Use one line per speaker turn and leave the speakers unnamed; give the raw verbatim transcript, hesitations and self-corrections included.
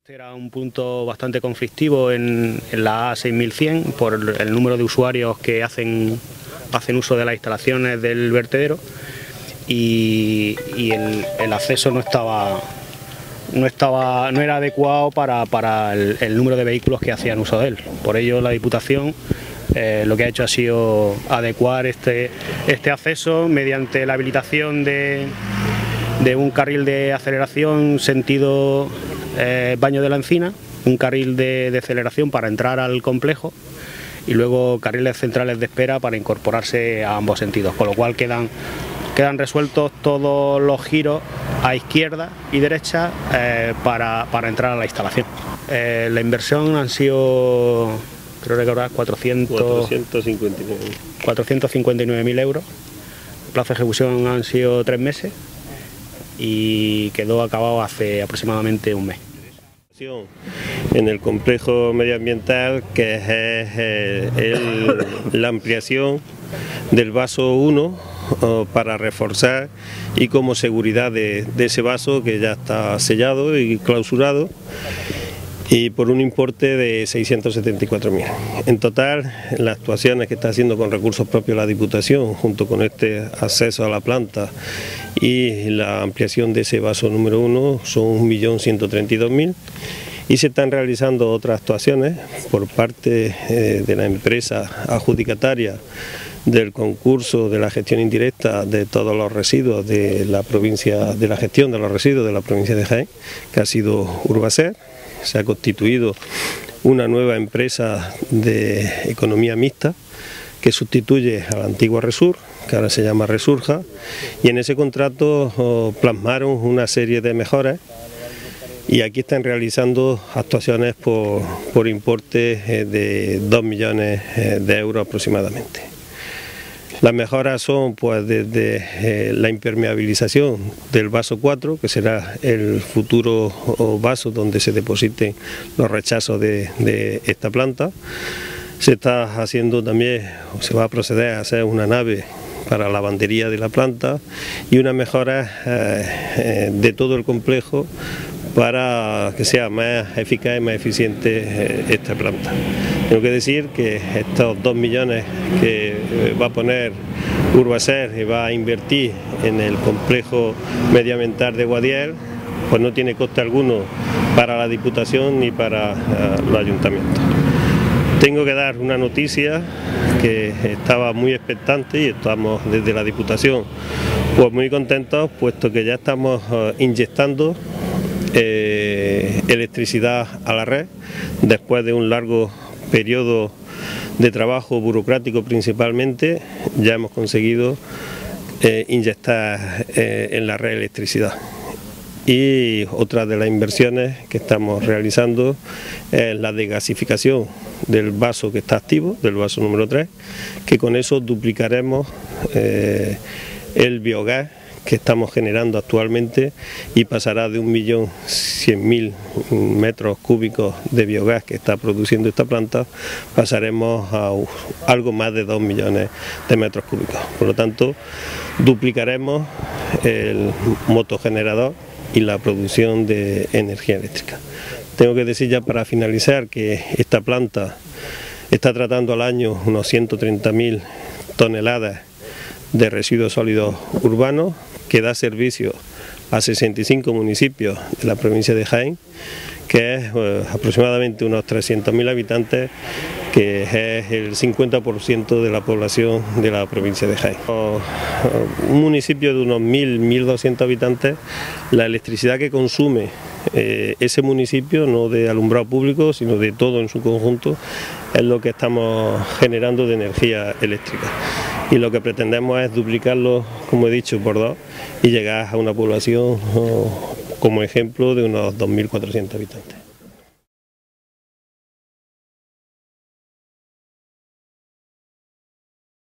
Este era un punto bastante conflictivo en, en la A seis mil cien por el, el número de usuarios que hacen, hacen uso de las instalaciones del vertedero y, y el, el acceso no estaba, no, estaba, no era adecuado para, para el, el número de vehículos que hacían uso de él. Por ello la Diputación eh, lo que ha hecho ha sido adecuar este, este acceso mediante la habilitación de, de un carril de aceleración sentido Eh, Baño de la Encina, un carril de, de aceleración para entrar al complejo y luego carriles centrales de espera para incorporarse a ambos sentidos, con lo cual quedan, quedan resueltos todos los giros a izquierda y derecha eh, para, para entrar a la instalación. Eh, la inversión han sido, creo recordar, cuatrocientos cincuenta y nueve mil euros, el plazo de ejecución han sido tres meses y quedó acabado hace aproximadamente un mes.
En el complejo medioambiental, que es eh, el, la ampliación del vaso uno oh, para reforzar y como seguridad de, de ese vaso que ya está sellado y clausurado, y por un importe de seiscientos setenta y cuatro mil. En total, las actuaciones que está haciendo con recursos propios la Diputación, junto con este acceso a la planta y la ampliación de ese vaso número uno, son un millón ciento treinta y dos mil. Y se están realizando otras actuaciones por parte eh, de la empresa adjudicataria del concurso de la gestión indirecta de todos los residuos de la provincia, de la gestión de los residuos de la provincia de Jaén, que ha sido Urbaser. Se ha constituido una nueva empresa de economía mixta que sustituye a la antigua Resur, que ahora se llama Resurja, y en ese contrato oh, plasmaron una serie de mejoras y aquí están realizando actuaciones por, por importe eh, de dos millones eh, de euros aproximadamente. Las mejoras son pues desde eh, la impermeabilización del vaso cuatro, que será el futuro vaso donde se depositen los rechazos de, de esta planta. Se está haciendo también, o se va a proceder a hacer una nave para la lavandería de la planta y una mejora eh, eh, de todo el complejo para que sea más eficaz y más eficiente eh, esta planta. Tengo que decir que estos dos millones que va a poner Urbaser y va a invertir en el complejo medioambiental de Guadiel, pues no tiene coste alguno para la Diputación ni para uh, los ayuntamientos. Tengo que dar una noticia que estaba muy expectante y estamos desde la Diputación pues muy contentos, puesto que ya estamos uh, inyectando eh, electricidad a la red después de un largo periodo de trabajo burocrático principalmente. Ya hemos conseguido eh, inyectar eh, en la red electricidad. Y otra de las inversiones que estamos realizando es la desgasificación del vaso que está activo, del vaso número tres, que con eso duplicaremos eh, el biogás que estamos generando actualmente y pasará de un millón cien mil metros cúbicos de biogás que está produciendo esta planta, pasaremos a algo más de dos millones de metros cúbicos. Por lo tanto, duplicaremos el motogenerador y la producción de energía eléctrica. Tengo que decir ya para finalizar que esta planta está tratando al año unos ciento treinta mil toneladas de residuos sólidos urbanos, que da servicio a sesenta y cinco municipios de la provincia de Jaén, que es eh, aproximadamente unos trescientos mil habitantes, que es el cincuenta por ciento de la población de la provincia de Jaén. O, un municipio de unos mil, mil doscientos habitantes, la electricidad que consume eh, ese municipio, no de alumbrado público, sino de todo en su conjunto, es lo que estamos generando de energía eléctrica. Y lo que pretendemos es duplicarlo, como he dicho, por dos y llegar a una población oh, como ejemplo de unos dos mil cuatrocientos habitantes.